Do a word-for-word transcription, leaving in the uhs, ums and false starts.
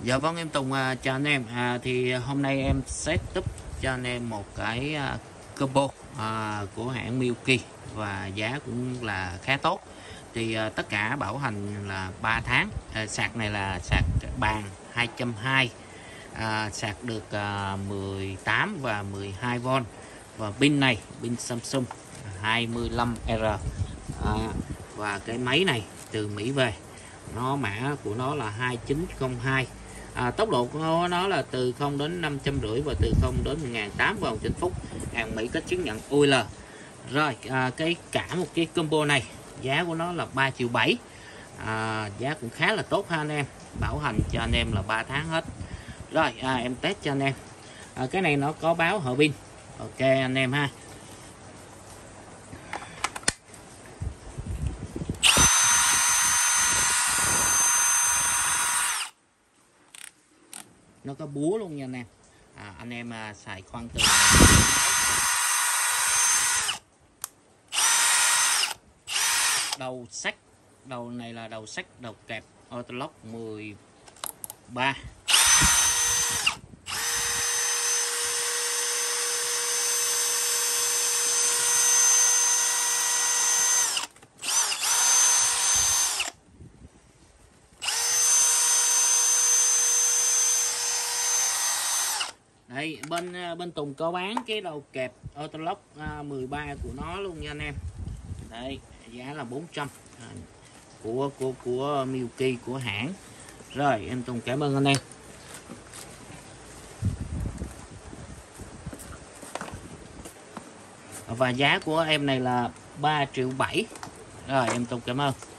Dạ vâng, em Tùng à, chào anh em. À, thì hôm nay em setup cho anh em một cái à, combo à, của hãng Milky và giá cũng là khá tốt. Thì à, tất cả bảo hành là ba tháng. À, sạc này là sạc bàn hai trăm hai mươi, à, sạc được à, mười tám và mười hai vôn, và pin này pin Samsung hai mươi lăm R. À, và cái máy này từ Mỹ về, nó mã của nó là hai chín không hai. À, tốc độ của nó là từ không đến năm trăm rưỡi và từ không đến một nghìn tám trăm vòng trên phút, hàng Mỹ có chứng nhận u lờ. Rồi à, cái cả một cái combo này giá của nó là ba triệu bảy. À, giá cũng khá là tốt ha anh em, bảo hành cho anh em là ba tháng hết. Rồi à, em test cho anh em. À, cái này nó có báo hở pin. Ok anh em ha. Nó có búa luôn nha anh em. À, anh em à, xài khoan từ đầu sắt, đầu này là đầu sắt đầu kẹp Autolock mười ba. Đây, bên bên Tùng có bán cái đầu kẹp Autolock à, mười ba của nó luôn nha anh em. Đây, giá là bốn trăm à, của của của Milky của hãng. Rồi, em Tùng cảm ơn anh em. Và giá của em này là ba triệu bảy. Rồi, em Tùng cảm ơn.